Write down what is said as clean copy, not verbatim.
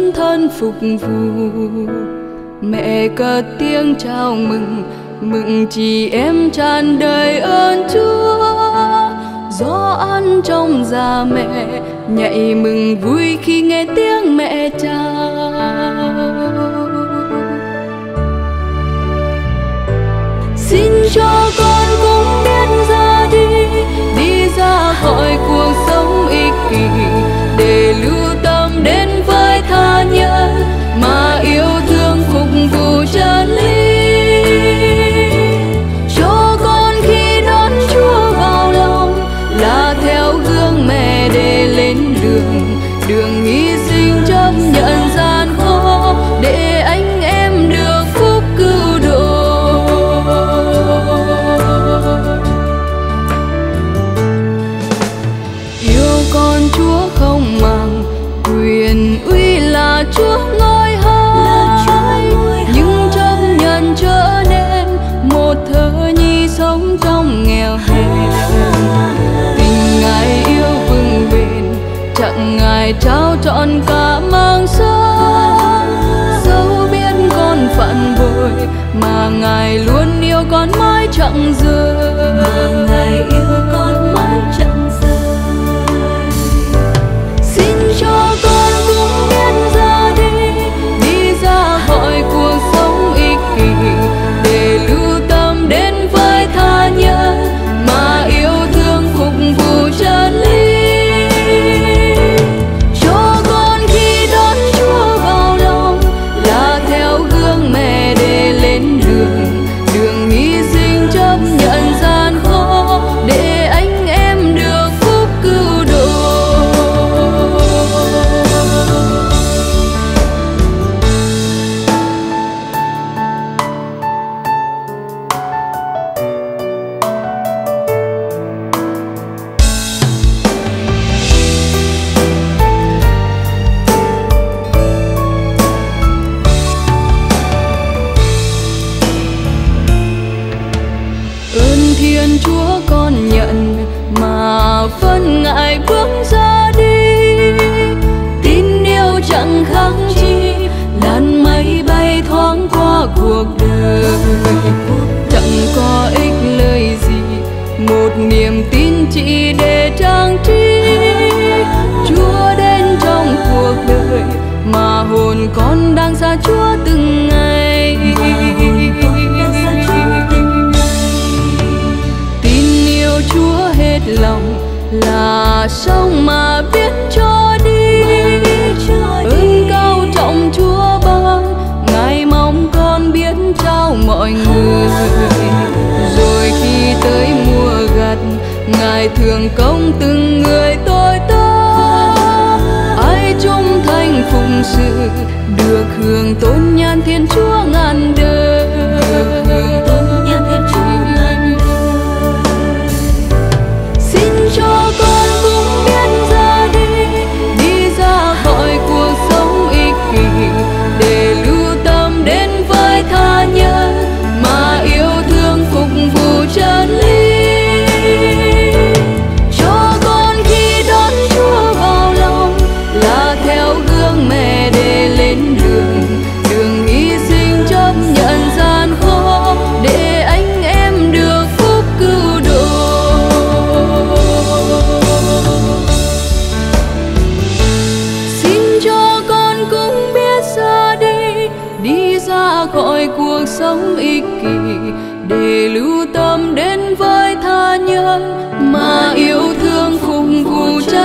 dấn thân phục vụ. Mẹ cất tiếng chào mừng, mừng chị em tràn đầy ơn Chúa. Gió ăn trong gia mẹ nhảy mừng vui khi nghe tiếng mẹ chào. Xin cho con cũng biết ra đi, đi ra khỏi cuộc sống ích kỷ, để lưu tâm đến với tha nhân mà yêu thương phục vụ chân lý. Cho con khi đón Chúa vào lòng là theo gương mẹ để lên đường hy sinh chấp nhận gian khó để anh em được phúc cứu độ. Yêu con Chúa không màng quyền uy là Chúa ngôi hai, nhưng chấp nhận trở nên một thơ nhi sống trong nghèo hèn. Tình Ngài yêu vững bền, chẳng Ngài trao trọn cả mang sống. Dẫu biết con phận bội mà Ngài luôn yêu con mãi chẳng rời. Mà Ngài yêu con mãi chẳng rời. Xin cho con cũng biết ra đi ra khỏi cuộc sống ích kỷ, để lưu tâm đến với tha nhân mà yêu thương phục vụ chân lý. Cho con khi đón Chúa vào lòng là theo gương mẹ để lên đường hy sinh chấp nhận gian khó để anh em được phúc cứu độ. Ơn Thiên Chúa con nhận mà phân Ngài bước ra đi. Tin yêu chẳng khác chi làn mây bay thoáng qua cuộc đời. Chẳng có ích lời gì một niềm tin chỉ để trang trí. Chúa đến trong cuộc đời mà hồn con đang xa Chúa từng ngày. Tin yêu Chúa hết lòng là sông mà biết cho đi. Ơn cao trọng Chúa ban, Ngài mong con biết trao mọi người. Rồi khi tới mùa gặt, Ngài thường công từng người tôi tớ. Ai trung thành phụng sự được hưởng tôn nhan Thiên Chúa ngàn đời. Xin cho con cũng biết ra đi ra khỏi cuộc sống ích kỷ, để lưu tâm đến với tha nhân mà yêu thương phục vụ chân lý. Cho con khi đón Chúa vào lòng là theo gương mẹ để lên đường hy sinh chấp nhận gian khó để anh em được phúc cứu độ. Xin cho con cũng biết ra đi ra khỏi cuộc sống ích kỷ, để lưu tâm đến với tha nhân mà yêu thương phục vụ chân